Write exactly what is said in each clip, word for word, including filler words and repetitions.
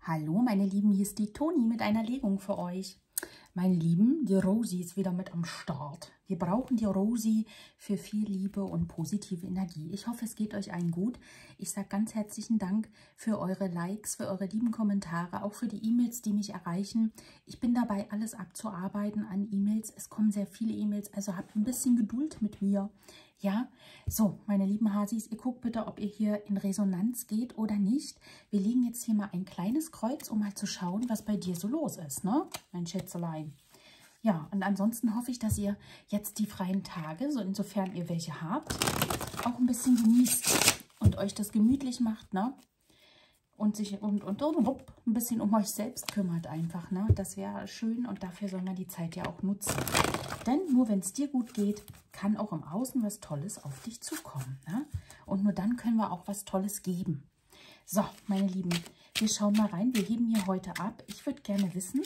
Hallo meine Lieben, hier ist die Toni mit einer Legung für euch. Meine Lieben, die Rosi ist wieder mit am Start. Wir brauchen die Rosi für viel Liebe und positive Energie. Ich hoffe, es geht euch allen gut. Ich sage ganz herzlichen Dank für eure Likes, für eure lieben Kommentare, auch für die E-Mails, die mich erreichen. Ich bin dabei, alles abzuarbeiten an E-Mails. Es kommen sehr viele E-Mails, also habt ein bisschen Geduld mit mir. Ja, so, meine lieben Hasis, ihr guckt bitte, ob ihr hier in Resonanz geht oder nicht. Wir legen jetzt hier mal ein kleines Kreuz, um mal zu schauen, was bei dir so los ist, ne, mein Schätzelein. Ja, und ansonsten hoffe ich, dass ihr jetzt die freien Tage, so insofern ihr welche habt, auch ein bisschen genießt und euch das gemütlich macht, ne? Und sich und, und, und ein bisschen um euch selbst kümmert einfach, ne? Das wäre schön und dafür soll man die Zeit ja auch nutzen. Denn nur wenn es dir gut geht, kann auch im Außen was Tolles auf dich zukommen, ne? Und nur dann können wir auch was Tolles geben. So, meine Lieben, wir schauen mal rein. Wir heben hier heute ab. Ich würde gerne wissen,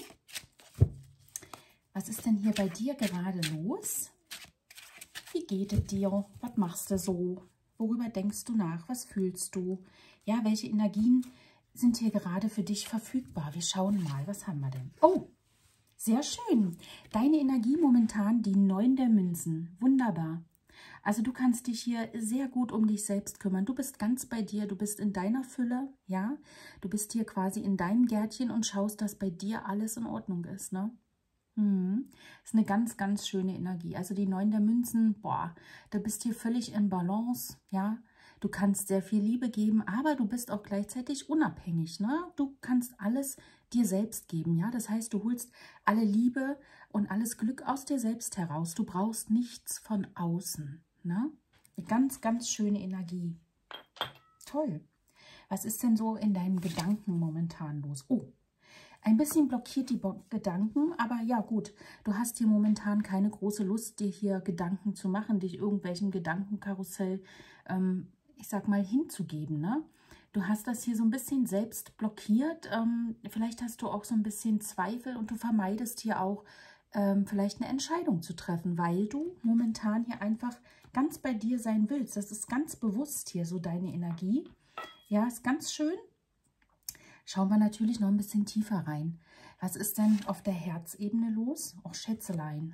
was ist denn hier bei dir gerade los? Wie geht es dir? Was machst du so? Worüber denkst du nach? Was fühlst du? Ja, welche Energien sind hier gerade für dich verfügbar? Wir schauen mal, was haben wir denn? Oh, sehr schön. Deine Energie momentan, die neun der Münzen. Wunderbar. Also du kannst dich hier sehr gut um dich selbst kümmern. Du bist ganz bei dir, du bist in deiner Fülle, ja. Du bist hier quasi in deinem Gärtchen und schaust, dass bei dir alles in Ordnung ist, ne? Hm. Das ist eine ganz, ganz schöne Energie. Also die neun der Münzen, boah, du bist hier völlig in Balance, ja. Du kannst sehr viel Liebe geben, aber du bist auch gleichzeitig unabhängig, ne? Du kannst alles dir selbst geben, ja. Das heißt, du holst alle Liebe und alles Glück aus dir selbst heraus. Du brauchst nichts von außen, ne? Eine ganz, ganz schöne Energie. Toll. Was ist denn so in deinen Gedanken momentan los? Oh, ein bisschen blockiert die Gedanken, aber ja gut, du hast hier momentan keine große Lust, dir hier Gedanken zu machen, dich irgendwelchen Gedankenkarussell, ähm, ich sag mal, hinzugeben, ne? Du hast das hier so ein bisschen selbst blockiert, ähm, vielleicht hast du auch so ein bisschen Zweifel und du vermeidest hier auch ähm, vielleicht eine Entscheidung zu treffen, weil du momentan hier einfach ganz bei dir sein willst. Das ist ganz bewusst hier so deine Energie. Ja, ist ganz schön. Schauen wir natürlich noch ein bisschen tiefer rein. Was ist denn auf der Herzebene los? Och, Schätzelein.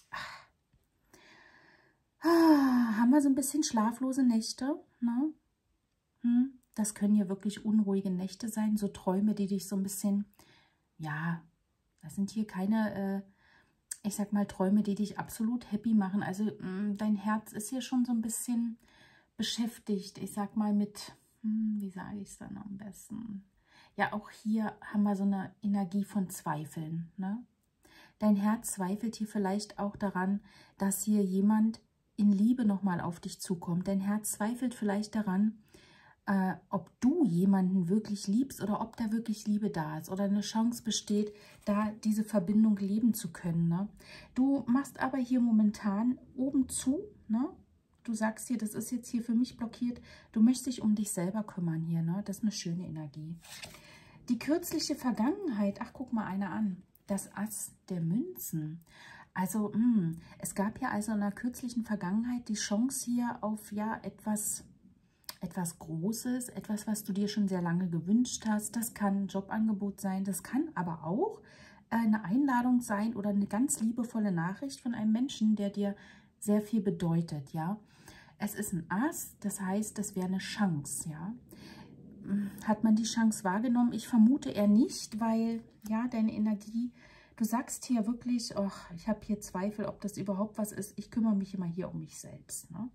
Ah, haben wir so ein bisschen schlaflose Nächte? Ne? Hm, das können hier wirklich unruhige Nächte sein. So Träume, die dich so ein bisschen, ja, das sind hier keine, äh, ich sag mal, Träume, die dich absolut happy machen. Also mh, dein Herz ist hier schon so ein bisschen beschäftigt. Ich sag mal mit, hm, wie sage ich es dann am besten? Ja, auch hier haben wir so eine Energie von Zweifeln, ne? Dein Herz zweifelt hier vielleicht auch daran, dass hier jemand in Liebe nochmal auf dich zukommt. Dein Herz zweifelt vielleicht daran, äh, ob du jemanden wirklich liebst oder ob da wirklich Liebe da ist oder eine Chance besteht, da diese Verbindung leben zu können, ne? Du machst aber hier momentan oben zu, ne? Du sagst hier, das ist jetzt hier für mich blockiert. Du möchtest dich um dich selber kümmern hier, ne? Das ist eine schöne Energie. Die kürzliche Vergangenheit, ach, guck mal einer an, das Ass der Münzen. Also, mh, es gab ja also in der kürzlichen Vergangenheit die Chance hier auf ja etwas, etwas Großes, etwas, was du dir schon sehr lange gewünscht hast. Das kann ein Jobangebot sein, das kann aber auch eine Einladung sein oder eine ganz liebevolle Nachricht von einem Menschen, der dir sehr viel bedeutet, ja. Es ist ein Ass, das heißt, das wäre eine Chance, ja. Hat man die Chance wahrgenommen? Ich vermute eher nicht, weil, ja, deine Energie, du sagst hier wirklich, ach, ich habe hier Zweifel, ob das überhaupt was ist. Ich kümmere mich immer hier um mich selbst, ne?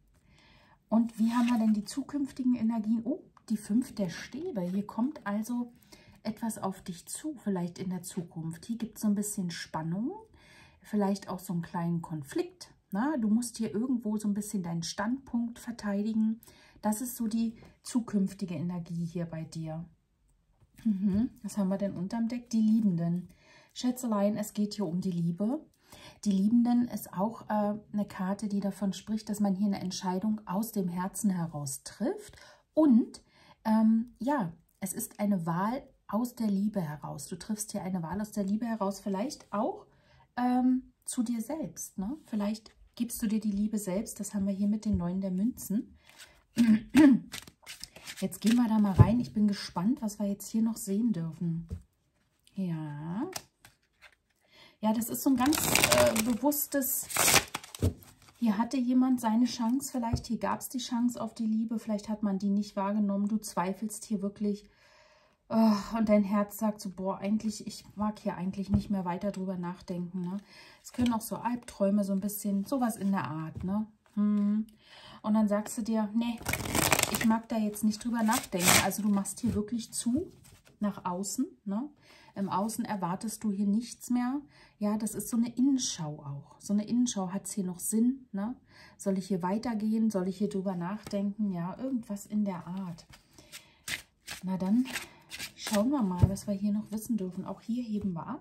Und wie haben wir denn die zukünftigen Energien? Oh, die fünf der Stäbe. Hier kommt also etwas auf dich zu, vielleicht in der Zukunft. Hier gibt es so ein bisschen Spannung, vielleicht auch so einen kleinen Konflikt. Na, du musst hier irgendwo so ein bisschen deinen Standpunkt verteidigen. Das ist so die zukünftige Energie hier bei dir. Mhm. Was haben wir denn unterm Deck? Die Liebenden. Schätzelein, es geht hier um die Liebe. Die Liebenden ist auch äh, eine Karte, die davon spricht, dass man hier eine Entscheidung aus dem Herzen heraus trifft. Und ähm, ja, es ist eine Wahl aus der Liebe heraus. Du triffst hier eine Wahl aus der Liebe heraus, vielleicht auch ähm, zu dir selbst, ne? Vielleicht gibst du dir die Liebe selbst. Das haben wir hier mit den neun der Münzen. Jetzt gehen wir da mal rein. Ich bin gespannt, was wir jetzt hier noch sehen dürfen. Ja. Ja, das ist so ein ganz äh, bewusstes... Hier hatte jemand seine Chance, vielleicht hier gab es die Chance auf die Liebe, vielleicht hat man die nicht wahrgenommen. Du zweifelst hier wirklich oh, und dein Herz sagt so, boah, eigentlich, ich mag hier eigentlich nicht mehr weiter drüber nachdenken. Ne? Es können auch so Albträume, so ein bisschen, sowas in der Art. Ne? Hm. Und dann sagst du dir, nee, ich mag da jetzt nicht drüber nachdenken. Also du machst hier wirklich zu nach außen, ne? Im Außen erwartest du hier nichts mehr. Ja, das ist so eine Innenschau auch. So eine Innenschau, hat es hier noch Sinn? Ne? Soll ich hier weitergehen? Soll ich hier drüber nachdenken? Ja, irgendwas in der Art. Na dann schauen wir mal, was wir hier noch wissen dürfen. Auch hier heben wir ab.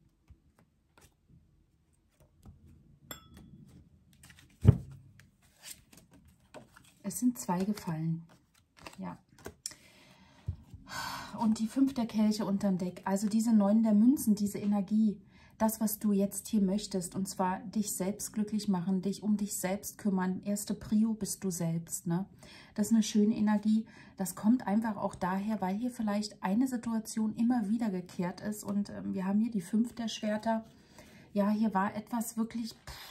Es sind zwei gefallen. Ja. Und die fünf der Kelche unterm Deck, also diese neun der Münzen, diese Energie, das, was du jetzt hier möchtest, und zwar dich selbst glücklich machen, dich um dich selbst kümmern, erste Prio bist du selbst, ne? Das ist eine schöne Energie, das kommt einfach auch daher, weil hier vielleicht eine Situation immer wieder gekehrt ist und ähm, wir haben hier die fünf der Schwerter, ja, hier war etwas wirklich... Pff,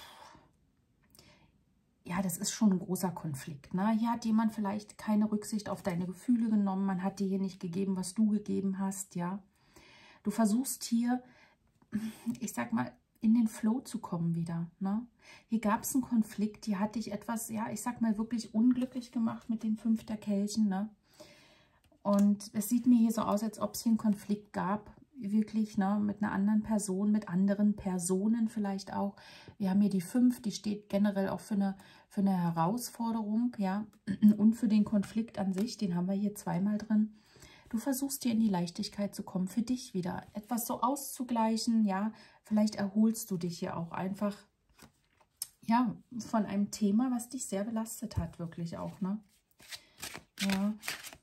ja, das ist schon ein großer Konflikt. Ne? Hier hat jemand vielleicht keine Rücksicht auf deine Gefühle genommen. Man hat dir hier nicht gegeben, was du gegeben hast. Ja, du versuchst hier, ich sag mal, in den Flow zu kommen wieder. Ne? Hier gab es einen Konflikt, die hat dich etwas, ja, ich sag mal, wirklich unglücklich gemacht mit den fünf der Kelchen. Ne? Und es sieht mir hier so aus, als ob es hier einen Konflikt gab. Wirklich, ne, mit einer anderen Person, mit anderen Personen vielleicht auch. Wir haben hier die fünf, die steht generell auch für eine, für eine Herausforderung, ja, und für den Konflikt an sich, den haben wir hier zweimal drin. Du versuchst hier in die Leichtigkeit zu kommen, für dich wieder etwas so auszugleichen, ja, vielleicht erholst du dich hier auch einfach, ja, von einem Thema, was dich sehr belastet hat, wirklich auch, ne, ja.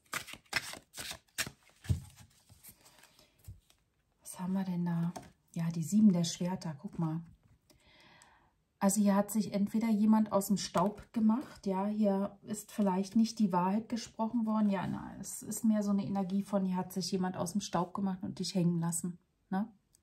Was haben wir denn da? Ja, die sieben der Schwerter, guck mal. Also hier hat sich entweder jemand aus dem Staub gemacht, ja, hier ist vielleicht nicht die Wahrheit gesprochen worden, ja, na, es ist mehr so eine Energie von, hier hat sich jemand aus dem Staub gemacht und dich hängen lassen, ne?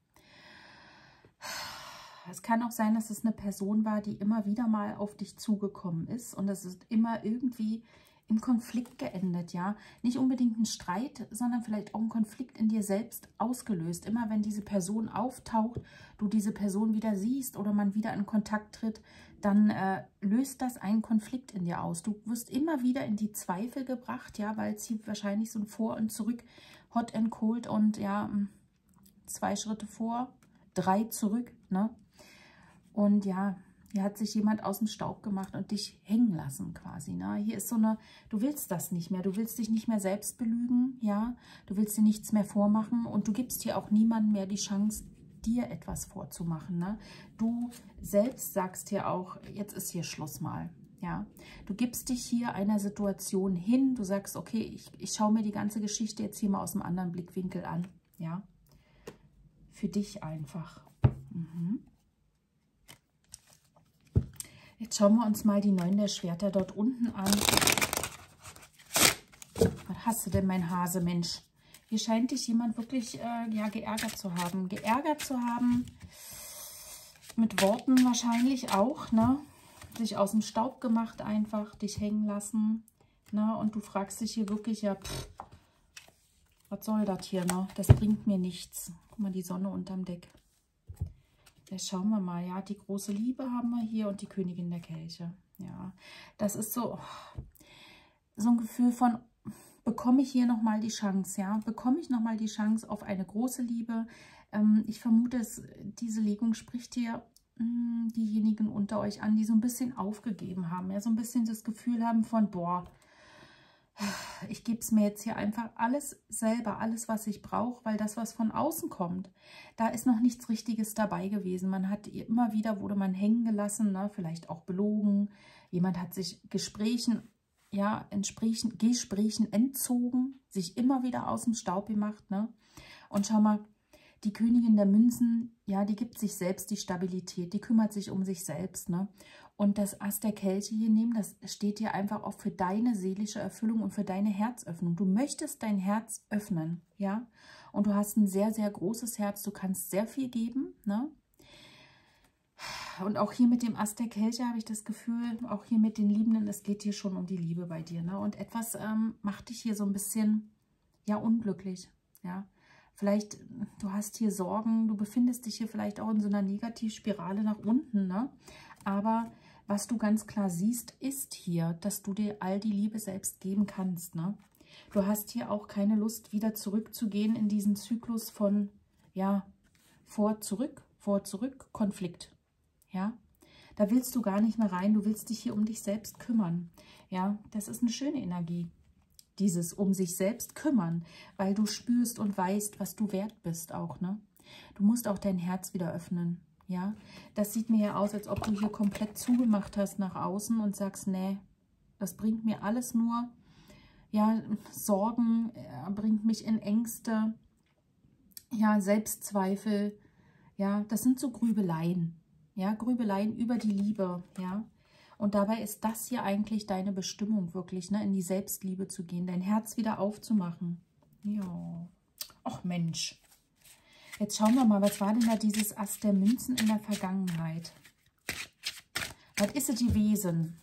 Es kann auch sein, dass es eine Person war, die immer wieder mal auf dich zugekommen ist und es ist immer irgendwie im Konflikt geendet, ja. Nicht unbedingt ein Streit, sondern vielleicht auch ein Konflikt in dir selbst ausgelöst. Immer wenn diese Person auftaucht, du diese Person wieder siehst oder man wieder in Kontakt tritt, dann äh, löst das einen Konflikt in dir aus. Du wirst immer wieder in die Zweifel gebracht, ja, weil es hier wahrscheinlich so ein Vor und Zurück, Hot and Cold und ja, zwei Schritte vor, drei zurück, ne? Und ja, hier hat sich jemand aus dem Staub gemacht und dich hängen lassen quasi. Ne? Hier ist so eine, du willst das nicht mehr, du willst dich nicht mehr selbst belügen, ja, du willst dir nichts mehr vormachen und du gibst hier auch niemandem mehr die Chance, dir etwas vorzumachen. Ne? Du selbst sagst hier auch, jetzt ist hier Schluss mal. Ja? Du gibst dich hier einer Situation hin, du sagst, okay, ich, ich schaue mir die ganze Geschichte jetzt hier mal aus einem anderen Blickwinkel an. Ja? Für dich einfach. Mhm. Jetzt schauen wir uns mal die neun der Schwerter dort unten an. Was hast du denn, mein Hase, Mensch? Hier scheint dich jemand wirklich äh, ja, geärgert zu haben. Geärgert zu haben, mit Worten wahrscheinlich auch, ne? Sich aus dem Staub gemacht einfach, dich hängen lassen. Ne? Und du fragst dich hier wirklich, ja, pff, was soll das hier, ne? Das bringt mir nichts. Guck mal, die Sonne unterm Deck. Jetzt schauen wir mal, ja, die große Liebe haben wir hier und die Königin der Kelche. Ja, das ist so, oh, so ein Gefühl von, bekomme ich hier nochmal die Chance, ja, bekomme ich nochmal die Chance auf eine große Liebe. Ähm, ich vermute, es, diese Legung spricht hier mh, diejenigen unter euch an, die so ein bisschen aufgegeben haben, ja, so ein bisschen das Gefühl haben von, boah, ich gebe es mir jetzt hier einfach alles selber, alles, was ich brauche, weil das, was von außen kommt, da ist noch nichts Richtiges dabei gewesen. Man hat immer wieder, wurde man hängen gelassen, ne? Vielleicht auch belogen. Jemand hat sich Gesprächen, ja, Gesprächen, Gesprächen entzogen, sich immer wieder aus dem Staub gemacht. Ne? Und schau mal, die Königin der Münzen, ja, die gibt sich selbst die Stabilität, die kümmert sich um sich selbst, ne? Und das Ass der Kelche hier nehmen, das steht dir einfach auch für deine seelische Erfüllung und für deine Herzöffnung. Du möchtest dein Herz öffnen, ja? Und du hast ein sehr, sehr großes Herz, du kannst sehr viel geben, ne? Und auch hier mit dem Ass der Kelche habe ich das Gefühl, auch hier mit den Liebenden, es geht hier schon um die Liebe bei dir, ne? Und etwas ähm, macht dich hier so ein bisschen, ja, unglücklich, ja? Vielleicht, du hast hier Sorgen, du befindest dich hier vielleicht auch in so einer Negativspirale nach unten, ne? Aber was du ganz klar siehst, ist hier, dass du dir all die Liebe selbst geben kannst, ne? Du hast hier auch keine Lust, wieder zurückzugehen in diesen Zyklus von, ja, vor, zurück, vor, zurück, Konflikt, ja? Da willst du gar nicht mehr rein, du willst dich hier um dich selbst kümmern, ja? Das ist eine schöne Energie. Dieses um sich selbst kümmern, weil du spürst und weißt, was du wert bist auch, ne? Du musst auch dein Herz wieder öffnen, ja? Das sieht mir ja aus, als ob du hier komplett zugemacht hast nach außen und sagst, nee, das bringt mir alles nur, ja, Sorgen, bringt mich in Ängste, ja, Selbstzweifel, ja, das sind so Grübeleien, ja, Grübeleien über die Liebe, ja? Und dabei ist das hier eigentlich deine Bestimmung, wirklich, ne, in die Selbstliebe zu gehen, dein Herz wieder aufzumachen. Ja, ach Mensch. Jetzt schauen wir mal, was war denn da dieses Ass der Münzen in der Vergangenheit? Was ist es gewesen?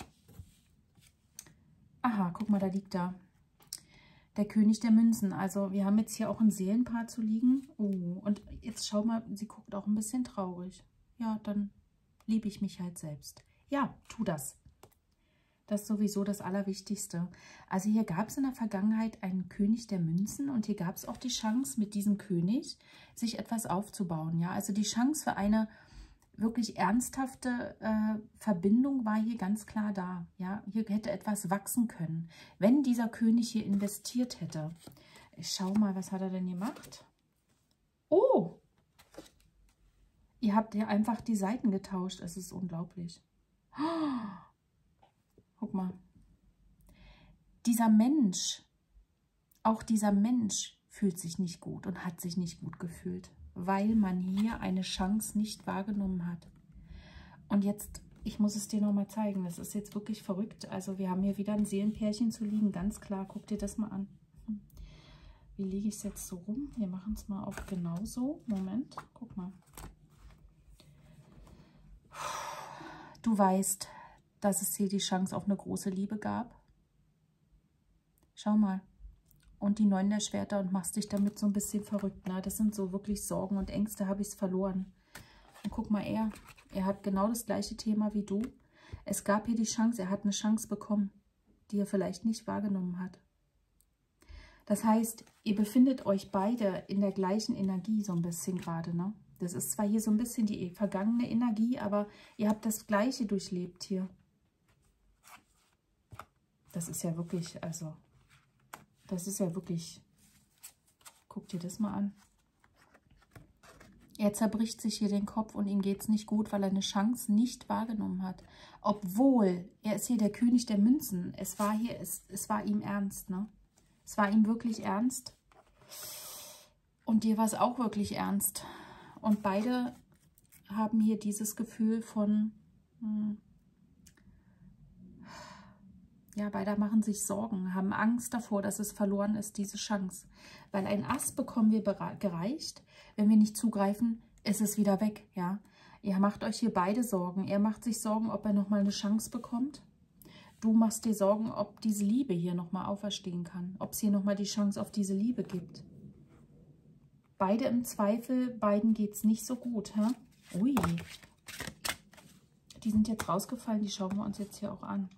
Aha, guck mal, da liegt da der König der Münzen. Also wir haben jetzt hier auch ein Seelenpaar zu liegen. Oh, und jetzt schau mal, sie guckt auch ein bisschen traurig. Ja, dann liebe ich mich halt selbst. Ja, tu das. Das ist sowieso das Allerwichtigste. Also hier gab es in der Vergangenheit einen König der Münzen und hier gab es auch die Chance, mit diesem König sich etwas aufzubauen. Ja, also die Chance für eine wirklich ernsthafte äh, Verbindung war hier ganz klar da. Ja, hier hätte etwas wachsen können, wenn dieser König hier investiert hätte. Ich schau mal, was hat er denn gemacht? Oh! Ihr habt ja einfach die Seiten getauscht. Es ist unglaublich. Guck mal. Dieser Mensch, auch dieser Mensch fühlt sich nicht gut und hat sich nicht gut gefühlt, weil man hier eine Chance nicht wahrgenommen hat. Und jetzt, ich muss es dir nochmal zeigen, das ist jetzt wirklich verrückt. Also wir haben hier wieder ein Seelenpärchen zu liegen, ganz klar. Guck dir das mal an. Wie lege ich es jetzt so rum? Wir machen es mal auf genauso. Moment, guck mal. Du weißt, dass es hier die Chance auf eine große Liebe gab. Schau mal. Und die Neun der Schwerter und machst dich damit so ein bisschen verrückt. Ne? Das sind so wirklich Sorgen und Ängste, habe ich es verloren. Und guck mal, er, er hat genau das gleiche Thema wie du. Es gab hier die Chance, er hat eine Chance bekommen, die er vielleicht nicht wahrgenommen hat. Das heißt, ihr befindet euch beide in der gleichen Energie so ein bisschen gerade, ne? Das ist zwar hier so ein bisschen die vergangene Energie, aber ihr habt das Gleiche durchlebt hier. Das ist ja wirklich, also, das ist ja wirklich, guck dir das mal an. Er zerbricht sich hier den Kopf und ihm geht es nicht gut, weil er eine Chance nicht wahrgenommen hat. Obwohl, er ist hier der König der Münzen. Es war hier, es, es war ihm ernst, ne? Es war ihm wirklich ernst. Und dir war es auch wirklich ernst. Und beide haben hier dieses Gefühl von, hm, ja, beide machen sich Sorgen, haben Angst davor, dass es verloren ist, diese Chance. Weil ein Ass bekommen wir gereicht, wenn wir nicht zugreifen, ist es wieder weg, ja. Ihr macht euch hier beide Sorgen. Er macht sich Sorgen, ob er nochmal eine Chance bekommt. Du machst dir Sorgen, ob diese Liebe hier nochmal auferstehen kann, ob es hier nochmal die Chance auf diese Liebe gibt. Beide im Zweifel, beiden geht es nicht so gut. Hä? Ui, die sind jetzt rausgefallen, die schauen wir uns jetzt hier auch an.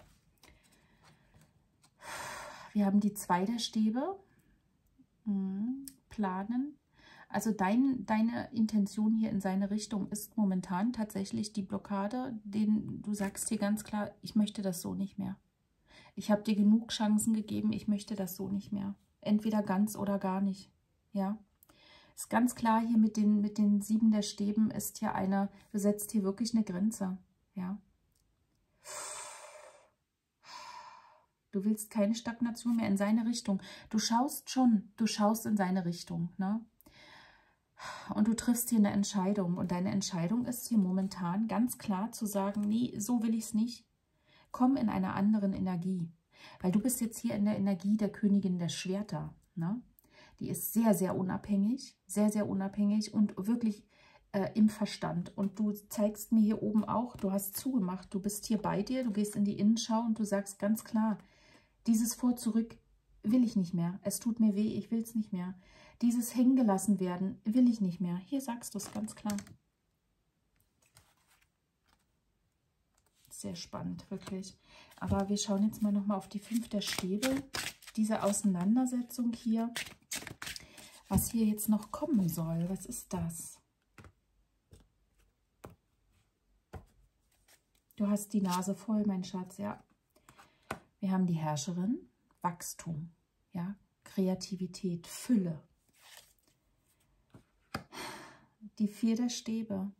Wir haben die zwei der Stäbe. Hm, planen. Also dein, deine Intention hier in seine Richtung ist momentan tatsächlich die Blockade, den du sagst hier ganz klar, ich möchte das so nicht mehr. Ich habe dir genug Chancen gegeben, ich möchte das so nicht mehr. Entweder ganz oder gar nicht. Ja. Ist ganz klar hier mit den, mit den sieben der Stäben ist hier eine, du setzt hier wirklich eine Grenze. Ja. Du willst keine Stagnation mehr in seine Richtung. Du schaust schon, du schaust in seine Richtung. Ne? Und du triffst hier eine Entscheidung. Und deine Entscheidung ist hier momentan ganz klar zu sagen, nee, so will ich es nicht. Komm in einer anderen Energie. Weil du bist jetzt hier in der Energie der Königin der Schwerter. Ne? Die ist sehr, sehr unabhängig. Sehr, sehr unabhängig und wirklich äh, im Verstand. Und du zeigst mir hier oben auch, du hast zugemacht. Du bist hier bei dir, du gehst in die Innenschau und du sagst ganz klar, dieses Vor zurück will ich nicht mehr. Es tut mir weh, ich will es nicht mehr. Dieses hängen gelassen werden will ich nicht mehr. Hier sagst du es ganz klar. Sehr spannend, wirklich. Aber wir schauen jetzt mal nochmal auf die fünf der Stäbe. Diese Auseinandersetzung hier. Was hier jetzt noch kommen soll. Was ist das? Du hast die Nase voll, mein Schatz, ja. Wir haben die Herrscherin. Wachstum, ja. Kreativität, Fülle. Die vier der Stäbe.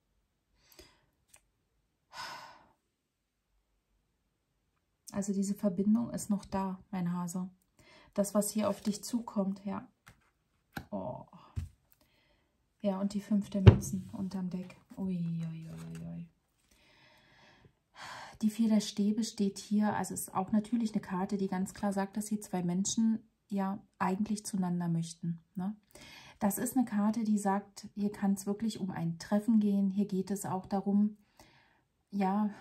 Also diese Verbindung ist noch da, mein Hase. Das, was hier auf dich zukommt, ja. Oh. Ja, und die fünf der Münzen unterm Deck. Ui, ui, ui, ui. Die vier der Stäbe steht hier, also ist auch natürlich eine Karte, die ganz klar sagt, dass hier zwei Menschen ja eigentlich zueinander möchten. Ne? Das ist eine Karte, die sagt, hier kann es wirklich um ein Treffen gehen. Hier geht es auch darum, ja,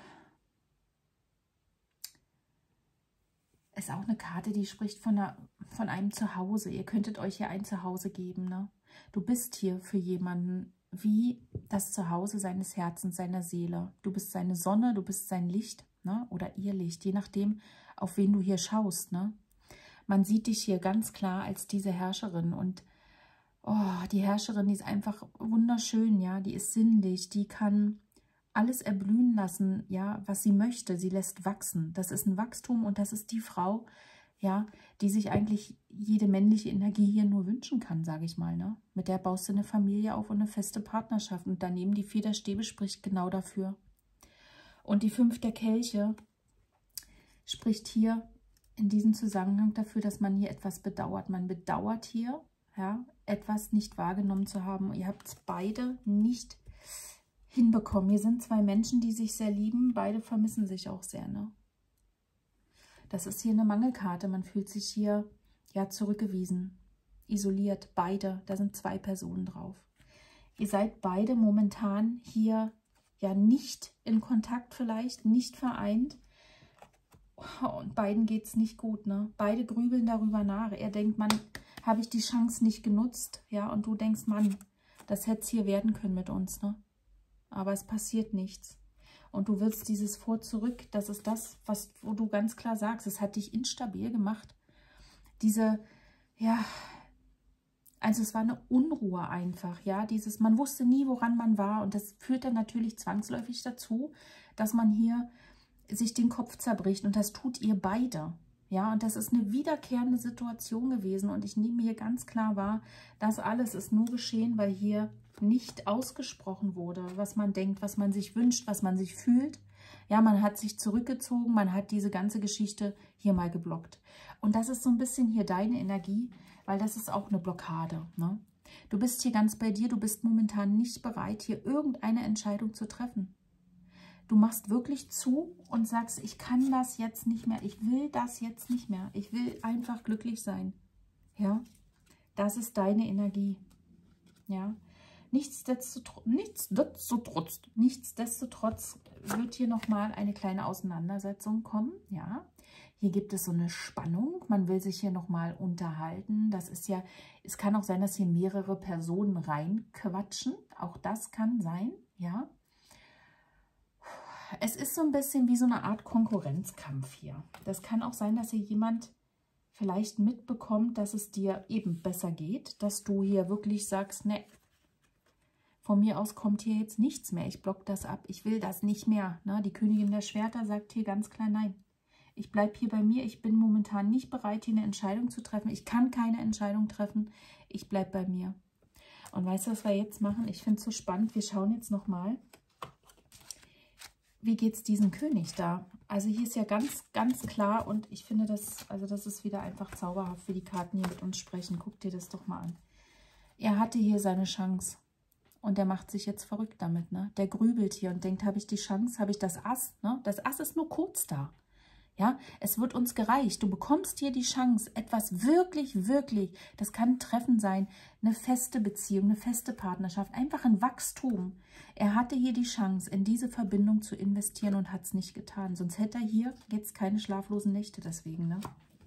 ist auch eine Karte, die spricht von, einer, von einem Zuhause. Ihr könntet euch hier ein Zuhause geben. Ne? Du bist hier für jemanden wie das Zuhause seines Herzens, seiner Seele. Du bist seine Sonne, du bist sein Licht, ne? Oder ihr Licht, je nachdem, auf wen du hier schaust. Ne? Man sieht dich hier ganz klar als diese Herrscherin und oh, die Herrscherin, die ist einfach wunderschön, ja, die ist sinnlich, die kann alles erblühen lassen, ja, was sie möchte. Sie lässt wachsen. Das ist ein Wachstum und das ist die Frau, ja, die sich eigentlich jede männliche Energie hier nur wünschen kann, sage ich mal. Ne? Mit der baust du eine Familie auf und eine feste Partnerschaft. Und daneben die vier der Stäbe spricht genau dafür. Und die fünf der Kelche spricht hier in diesem Zusammenhang dafür, dass man hier etwas bedauert. Man bedauert hier, ja, etwas nicht wahrgenommen zu haben. Ihr habt es beide nicht hinbekommen. Hier sind zwei Menschen, die sich sehr lieben. Beide vermissen sich auch sehr, ne? Das ist hier eine Mangelkarte. Man fühlt sich hier ja zurückgewiesen, isoliert, beide. Da sind zwei Personen drauf. Ihr seid beide momentan hier ja nicht in Kontakt vielleicht, nicht vereint. Und beiden geht es nicht gut, ne? Beide grübeln darüber nach. Er denkt, Mann, habe ich die Chance nicht genutzt? Ja, und du denkst, Mann, das hätte es hier werden können mit uns, ne? Aber es passiert nichts. Und du willst dieses Vor zurück, das ist das, was, wo du ganz klar sagst, es hat dich instabil gemacht. Diese, ja, also es war eine Unruhe einfach, ja, dieses, man wusste nie, woran man war und das führt dann natürlich zwangsläufig dazu, dass man hier sich den Kopf zerbricht und das tut ihr beide. Ja, und das ist eine wiederkehrende Situation gewesen und ich nehme hier ganz klar wahr, das alles ist nur geschehen, weil hier nicht ausgesprochen wurde, was man denkt, was man sich wünscht, was man sich fühlt. Ja, man hat sich zurückgezogen, man hat diese ganze Geschichte hier mal geblockt. Und das ist so ein bisschen hier deine Energie, weil das ist auch eine Blockade. Ne? Du bist hier ganz bei dir, du bist momentan nicht bereit, hier irgendeine Entscheidung zu treffen. Du machst wirklich zu und sagst, ich kann das jetzt nicht mehr, ich will das jetzt nicht mehr, ich will einfach glücklich sein. Ja, das ist deine Energie. Ja, nichtsdestotrotz, nichtsdestotrotz, nichtsdestotrotz wird hier nochmal eine kleine Auseinandersetzung kommen. Ja, hier gibt es so eine Spannung, man will sich hier nochmal unterhalten. Das ist ja, es kann auch sein, dass hier mehrere Personen reinquatschen, auch das kann sein, ja. Es ist so ein bisschen wie so eine Art Konkurrenzkampf hier. Das kann auch sein, dass hier jemand vielleicht mitbekommt, dass es dir eben besser geht, dass du hier wirklich sagst, ne, von mir aus kommt hier jetzt nichts mehr, ich block das ab, ich will das nicht mehr. Ne? Die Königin der Schwerter sagt hier ganz klar, nein, ich bleibe hier bei mir, ich bin momentan nicht bereit, hier eine Entscheidung zu treffen, ich kann keine Entscheidung treffen, ich bleibe bei mir. Und weißt du, was wir jetzt machen? Ich finde es so spannend, wir schauen jetzt nochmal, wie geht es diesem König da? Also hier ist ja ganz, ganz klar und ich finde das, also das ist wieder einfach zauberhaft, wie die Karten hier mit uns sprechen. Guck dir das doch mal an. Er hatte hier seine Chance. Und der macht sich jetzt verrückt damit, ne? Der grübelt hier und denkt, habe ich die Chance, habe ich das Ass, ne? Das Ass ist nur kurz da. Ja, es wird uns gereicht. Du bekommst hier die Chance, etwas wirklich, wirklich, das kann ein Treffen sein, eine feste Beziehung, eine feste Partnerschaft, einfach ein Wachstum. Er hatte hier die Chance, in diese Verbindung zu investieren und hat es nicht getan. Sonst hätte er hier jetzt keine schlaflosen Nächte deswegen, ne?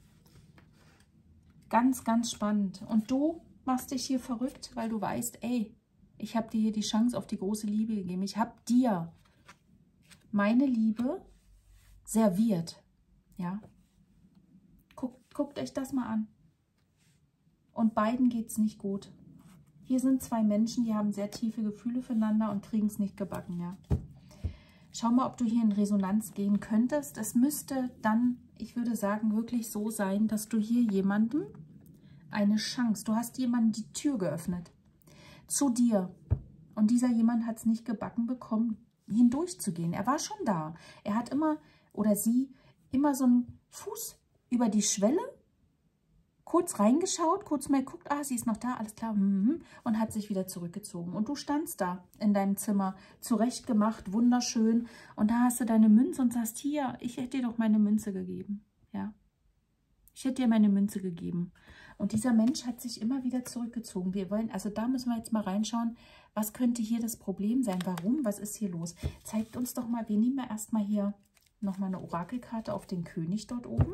Ganz, ganz spannend. Und du machst dich hier verrückt, weil du weißt, ey, ich habe dir hier die Chance auf die große Liebe gegeben. Ich habe dir meine Liebe serviert. Ja, guckt, guckt euch das mal an. Und beiden geht es nicht gut. Hier sind zwei Menschen, die haben sehr tiefe Gefühle füreinander und kriegen es nicht gebacken. Ja. Schau mal, ob du hier in Resonanz gehen könntest. Es müsste dann, ich würde sagen, wirklich so sein, dass du hier jemandem eine Chance, du hast jemandem die Tür geöffnet. Zu dir. Und dieser jemand hat es nicht gebacken bekommen, hindurchzugehen. Er war schon da. Er hat immer, oder sie, immer so einen Fuß über die Schwelle, kurz reingeschaut, kurz mal geguckt, ah, sie ist noch da, alles klar, und hat sich wieder zurückgezogen. Und du standst da in deinem Zimmer, zurechtgemacht, wunderschön. Und da hast du deine Münze und sagst, hier, ich hätte dir doch meine Münze gegeben. Ja, ich hätte dir meine Münze gegeben. Und dieser Mensch hat sich immer wieder zurückgezogen. Wir wollen, also da müssen wir jetzt mal reinschauen, was könnte hier das Problem sein? Warum? Was ist hier los? Zeigt uns doch mal, wir nehmen ja erstmal hier nochmal eine Orakelkarte auf den König dort oben.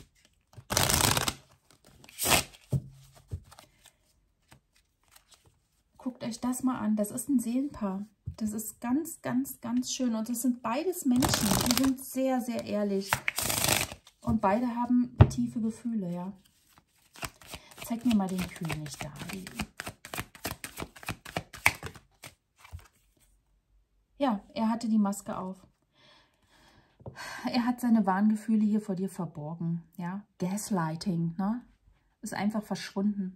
Guckt euch das mal an. Das ist ein Seelenpaar. Das ist ganz, ganz, ganz schön. Und das sind beides Menschen. Die sind sehr, sehr ehrlich. Und beide haben tiefe Gefühle, ja. Zeig mir mal den König da. Ja, er hatte die Maske auf. Er hat seine wahren Gefühle hier vor dir verborgen. Ja, Gaslighting, ne? Ist einfach verschwunden.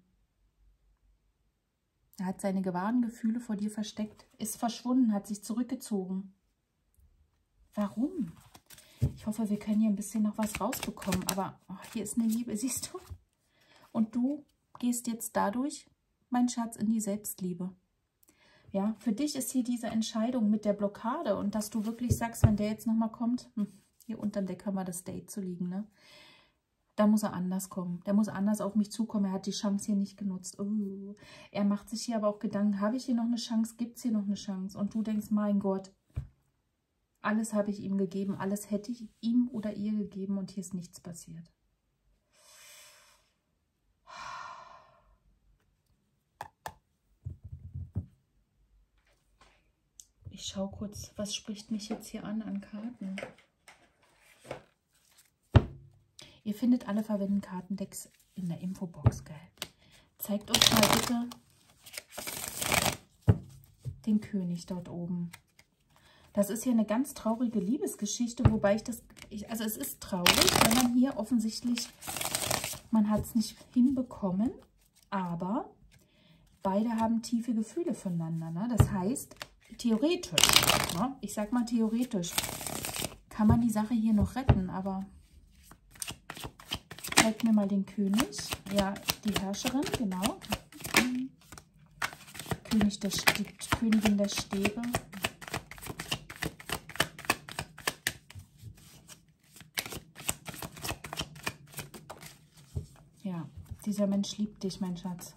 Er hat seine wahren Gefühle vor dir versteckt. Ist verschwunden, hat sich zurückgezogen. Warum? Ich hoffe, wir können hier ein bisschen noch was rausbekommen. Aber oh, hier ist eine Liebe, siehst du? Und du gehst jetzt dadurch, mein Schatz, in die Selbstliebe. Ja, für dich ist hier diese Entscheidung mit der Blockade und dass du wirklich sagst, wenn der jetzt nochmal kommt, hm, hier unterm Deck haben wir das Date zu liegen, ne? Da muss er anders kommen. Der muss anders auf mich zukommen. Er hat die Chance hier nicht genutzt. Oh, er macht sich hier aber auch Gedanken, habe ich hier noch eine Chance? Gibt es hier noch eine Chance? Und du denkst, mein Gott, alles habe ich ihm gegeben, alles hätte ich ihm oder ihr gegeben und hier ist nichts passiert. Ich schaue kurz, was spricht mich jetzt hier an an Karten. Ihr findet alle verwendeten Kartendecks in der Infobox, gell? Zeigt uns mal bitte den König dort oben. Das ist hier eine ganz traurige Liebesgeschichte, wobei ich das, ich, also es ist traurig, wenn man hier offensichtlich, man hat es nicht hinbekommen, aber beide haben tiefe Gefühle füreinander, ne? Das heißt, theoretisch, ne? Ich sag mal theoretisch, kann man die Sache hier noch retten, aber zeigt mir mal den König, ja, die Herrscherin, genau, König der Stäbe, Königin der Stäbe. Ja, dieser Mensch liebt dich, mein Schatz.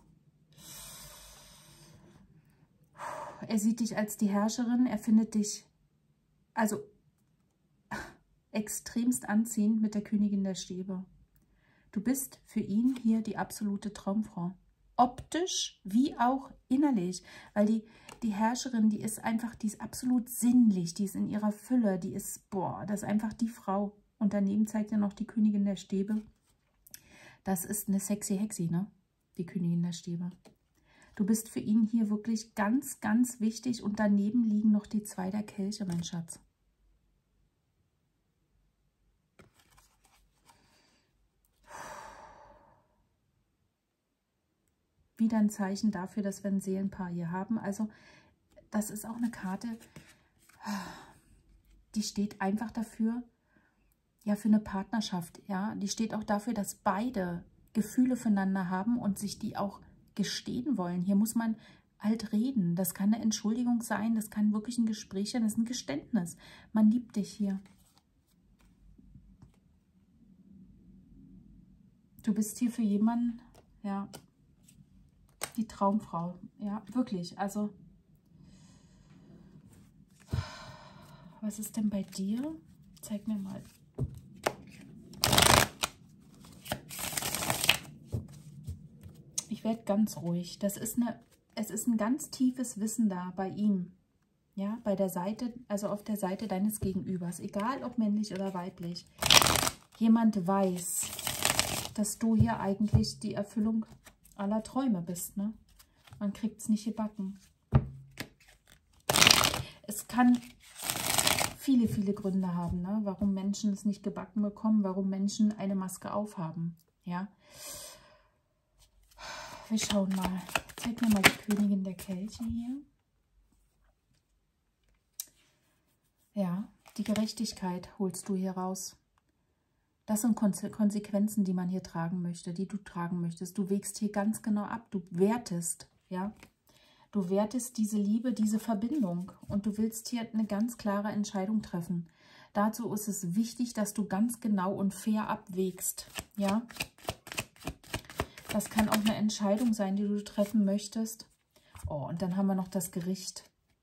Er sieht dich als die Herrscherin, er findet dich also extremst anziehend mit der Königin der Stäbe. Du bist für ihn hier die absolute Traumfrau. Optisch wie auch innerlich, weil die, die Herrscherin, die ist einfach, die ist absolut sinnlich, die ist in ihrer Fülle, die ist, boah, das ist einfach die Frau. Und daneben zeigt er noch die Königin der Stäbe. Das ist eine sexy Hexi, ne? Die Königin der Stäbe. Du bist für ihn hier wirklich ganz, ganz wichtig und daneben liegen noch die zwei der Kelche, mein Schatz. Wieder ein Zeichen dafür, dass wir ein Seelenpaar hier haben. Also das ist auch eine Karte, die steht einfach dafür, ja, für eine Partnerschaft. Ja, die steht auch dafür, dass beide Gefühle füreinander haben und sich die auch gestehen wollen. Hier muss man halt reden. Das kann eine Entschuldigung sein, das kann wirklich ein Gespräch sein, das ist ein Geständnis. Man liebt dich hier. Du bist hier für jemanden, ja, die Traumfrau. Ja, wirklich. Also, was ist denn bei dir? Zeig mir mal. Ich werde ganz ruhig. Das ist eine, es ist ein ganz tiefes Wissen da bei ihm. Ja, bei der Seite, also auf der Seite deines Gegenübers. Egal, ob männlich oder weiblich. Jemand weiß, dass du hier eigentlich die Erfüllung aller Träume bist, ne? Man kriegt es nicht gebacken. Es kann viele, viele Gründe haben, ne? Warum Menschen es nicht gebacken bekommen, warum Menschen eine Maske aufhaben, ja? Wir schauen mal. Zeig mir mal die Königin der Kelche hier. Ja, die Gerechtigkeit holst du hier raus. Das sind Konsequenzen, die man hier tragen möchte, die du tragen möchtest. Du wägst hier ganz genau ab, du wertest, ja. Du wertest diese Liebe, diese Verbindung und du willst hier eine ganz klare Entscheidung treffen. Dazu ist es wichtig, dass du ganz genau und fair abwägst, ja. Das kann auch eine Entscheidung sein, die du treffen möchtest. Oh, und dann haben wir noch das Gericht.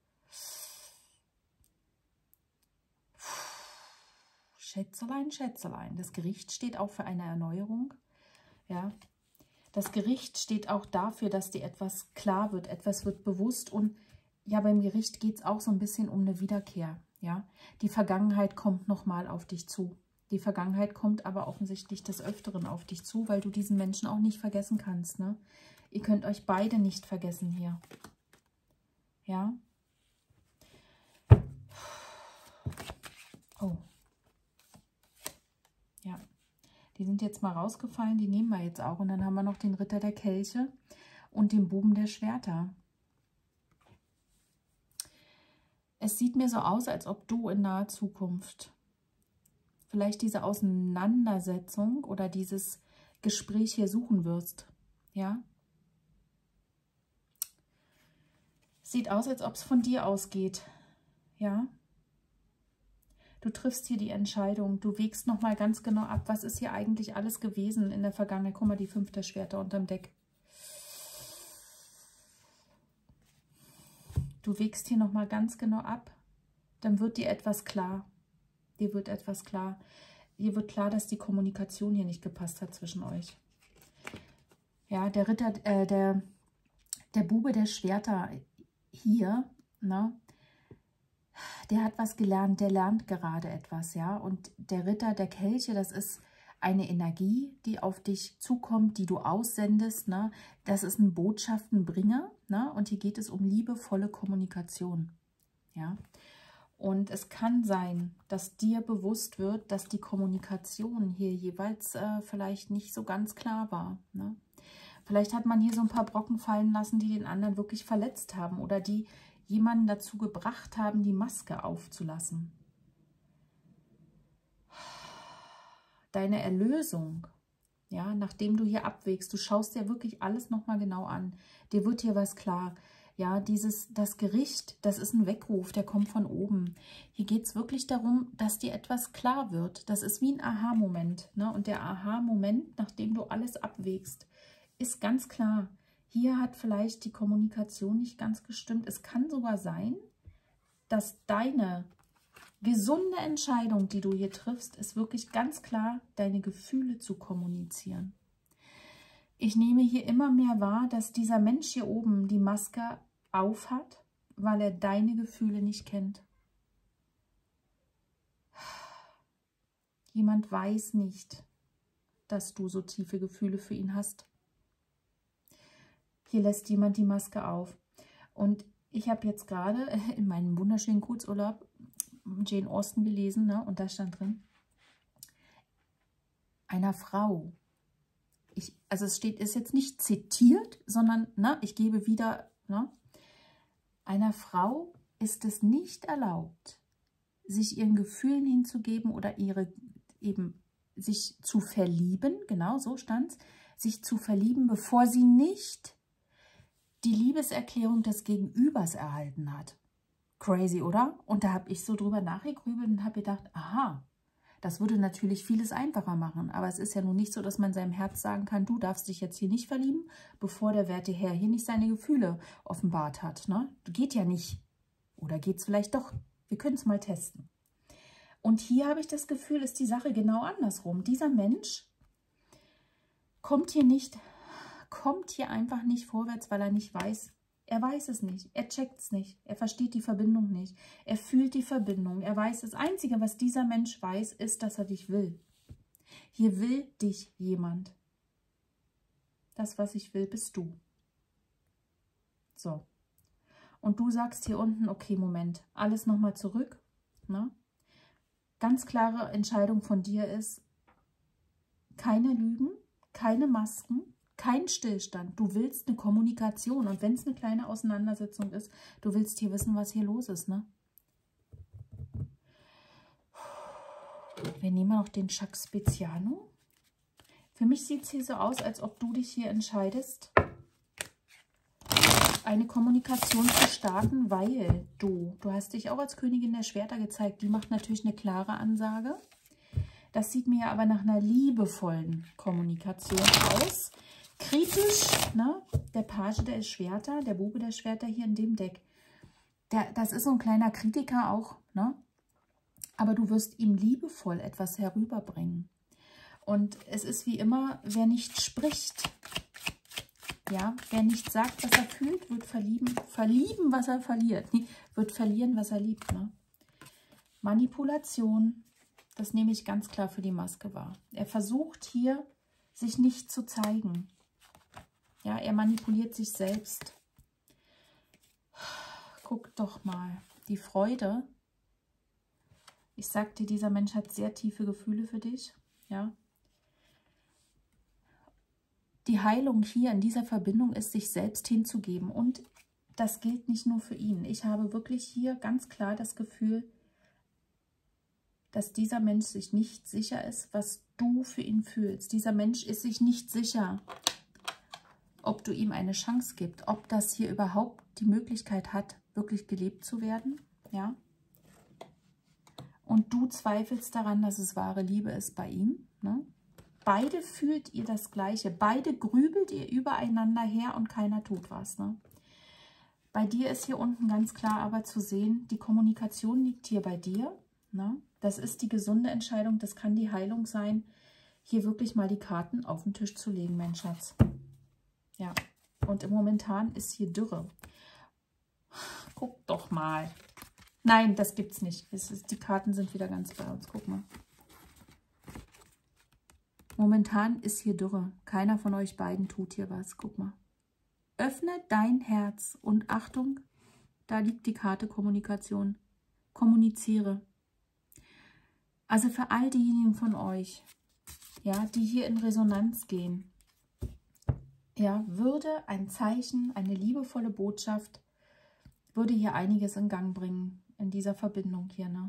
Schätzelein, Schätzelein. Das Gericht steht auch für eine Erneuerung. Ja. Das Gericht steht auch dafür, dass dir etwas klar wird, etwas wird bewusst. Und ja, beim Gericht geht es auch so ein bisschen um eine Wiederkehr. Ja. Die Vergangenheit kommt nochmal auf dich zu. Die Vergangenheit kommt aber offensichtlich des Öfteren auf dich zu, weil du diesen Menschen auch nicht vergessen kannst. Ne? Ihr könnt euch beide nicht vergessen hier. Ja. Oh. Ja. Die sind jetzt mal rausgefallen, die nehmen wir jetzt auch. Und dann haben wir noch den Ritter der Kelche und den Buben der Schwerter. Es sieht mir so aus, als ob du in naher Zukunft vielleicht diese Auseinandersetzung oder dieses Gespräch hier suchen wirst. Ja? Sieht aus, als ob es von dir ausgeht. Ja? Du triffst hier die Entscheidung. Du wägst nochmal ganz genau ab, was ist hier eigentlich alles gewesen in der Vergangenheit. Guck mal, die fünf der Schwerter unterm Deck. Du wägst hier nochmal ganz genau ab. Dann wird dir etwas klar. Dir wird etwas klar. Dir wird klar, dass die Kommunikation hier nicht gepasst hat zwischen euch. Ja, der Ritter, äh, der, der Bube der Schwerter hier, ne, der hat was gelernt, der lernt gerade etwas, ja. Und der Ritter der Kelche, das ist eine Energie, die auf dich zukommt, die du aussendest, ne. Das ist ein Botschaftenbringer, ne. Und hier geht es um liebevolle Kommunikation, ja. Und es kann sein, dass dir bewusst wird, dass die Kommunikation hier jeweils äh, vielleicht nicht so ganz klar war. Ne? Vielleicht hat man hier so ein paar Brocken fallen lassen, die den anderen wirklich verletzt haben oder die jemanden dazu gebracht haben, die Maske aufzulassen. Deine Erlösung, ja, nachdem du hier abwägst, du schaust dir wirklich alles nochmal genau an. Dir wird hier was klar. Ja, dieses, das Gericht, das ist ein Weckruf, der kommt von oben. Hier geht es wirklich darum, dass dir etwas klar wird. Das ist wie ein Aha-Moment. Ne? Und der Aha-Moment, nachdem du alles abwägst, ist ganz klar. Hier hat vielleicht die Kommunikation nicht ganz gestimmt. Es kann sogar sein, dass deine gesunde Entscheidung, die du hier triffst, ist wirklich ganz klar, deine Gefühle zu kommunizieren. Ich nehme hier immer mehr wahr, dass dieser Mensch hier oben die Maske aufhat, weil er deine Gefühle nicht kennt. Jemand weiß nicht, dass du so tiefe Gefühle für ihn hast. Hier lässt jemand die Maske auf. Und ich habe jetzt gerade in meinem wunderschönen Kurzurlaub Jane Austen gelesen, ne? Und da stand drin, einer Frau. Ich, also es steht, ist jetzt nicht zitiert, sondern ne, ich gebe wieder, ne, einer Frau ist es nicht erlaubt, sich ihren Gefühlen hinzugeben oder ihre eben sich zu verlieben, genau so stand es, sich zu verlieben, bevor sie nicht die Liebeserklärung des Gegenübers erhalten hat. Crazy, oder? Und da habe ich so drüber nachgegrübelt und habe gedacht, aha, das würde natürlich vieles einfacher machen. Aber es ist ja nun nicht so, dass man seinem Herz sagen kann, du darfst dich jetzt hier nicht verlieben, bevor der werte Herr hier nicht seine Gefühle offenbart hat. Ne? Geht ja nicht. Oder geht es vielleicht doch? Wir können es mal testen. Und hier habe ich das Gefühl, ist die Sache genau andersrum. Dieser Mensch kommt hier nicht, kommt hier einfach nicht vorwärts, weil er nicht weiß. Er weiß es nicht, er checkt es nicht, er versteht die Verbindung nicht, er fühlt die Verbindung, er weiß, das Einzige, was dieser Mensch weiß, ist, dass er dich will. Hier will dich jemand. Das, was ich will, bist du. So. Und du sagst hier unten, okay, Moment, alles nochmal zurück. Ne? Ganz klare Entscheidung von dir ist, keine Lügen, keine Masken, kein Stillstand. Du willst eine Kommunikation. Und wenn es eine kleine Auseinandersetzung ist, du willst hier wissen, was hier los ist. Ne? Wir nehmen noch den Chak Speziano. Für mich sieht es hier so aus, als ob du dich hier entscheidest, eine Kommunikation zu starten, weil du, du hast dich auch als Königin der Schwerter gezeigt. Die macht natürlich eine klare Ansage. Das sieht mir aber nach einer liebevollen Kommunikation aus. Kritisch, ne? Der Page der Schwerter, der Bube der Schwerter hier in dem Deck. Der, das ist so ein kleiner Kritiker auch, ne? Aber du wirst ihm liebevoll etwas herüberbringen. Und es ist wie immer, wer nicht spricht, ja, wer nicht sagt, was er fühlt, wird verlieben, verlieben, was er verliert. Nee, wird verlieren, was er liebt, ne? Manipulation, das nehme ich ganz klar für die Maske wahr. Er versucht hier, sich nicht zu zeigen. Ja, er manipuliert sich selbst. Guck doch mal. Die Freude. Ich sagte, dieser Mensch hat sehr tiefe Gefühle für dich. Ja. Die Heilung hier in dieser Verbindung ist, sich selbst hinzugeben. Und das gilt nicht nur für ihn. Ich habe wirklich hier ganz klar das Gefühl, dass dieser Mensch sich nicht sicher ist, was du für ihn fühlst. Dieser Mensch ist sich nicht sicher, ob du ihm eine Chance gibst, ob das hier überhaupt die Möglichkeit hat, wirklich gelebt zu werden. Ja. Und du zweifelst daran, dass es wahre Liebe ist bei ihm. Ne? Beide fühlt ihr das Gleiche. Beide grübelt ihr übereinander her und keiner tut was. Ne? Bei dir ist hier unten ganz klar aber zu sehen, die Kommunikation liegt hier bei dir. Ne? Das ist die gesunde Entscheidung. Das kann die Heilung sein, hier wirklich mal die Karten auf den Tisch zu legen, mein Schatz. Ja, und momentan ist hier Dürre. Guck doch mal. Nein, das gibt's nicht. Es ist, die Karten sind wieder ganz bei uns. Guck mal. Momentan ist hier Dürre. Keiner von euch beiden tut hier was. Guck mal. Öffne dein Herz und Achtung, da liegt die Karte Kommunikation. Kommuniziere. Also für all diejenigen von euch, ja, die hier in Resonanz gehen, ja, würde ein Zeichen, eine liebevolle Botschaft, würde hier einiges in Gang bringen, in dieser Verbindung hier, ne?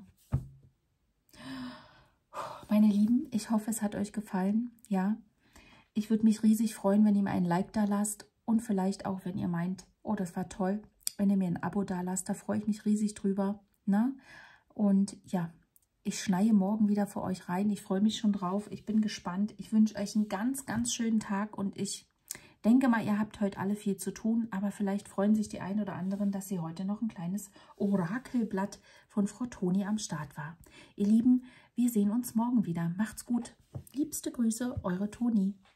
Meine Lieben, ich hoffe, es hat euch gefallen, ja. Ich würde mich riesig freuen, wenn ihr mir ein Like da lasst und vielleicht auch, wenn ihr meint, oh, das war toll, wenn ihr mir ein Abo da lasst, da freue ich mich riesig drüber, ne? Und ja, ich schneie morgen wieder für euch rein, ich freue mich schon drauf, ich bin gespannt, ich wünsche euch einen ganz, ganz schönen Tag und ich denke mal, ihr habt heute alle viel zu tun, aber vielleicht freuen sich die einen oder anderen, dass sie heute noch ein kleines Orakelblatt von Frau Toni am Start war. Ihr Lieben, wir sehen uns morgen wieder. Macht's gut. Liebste Grüße, eure Toni.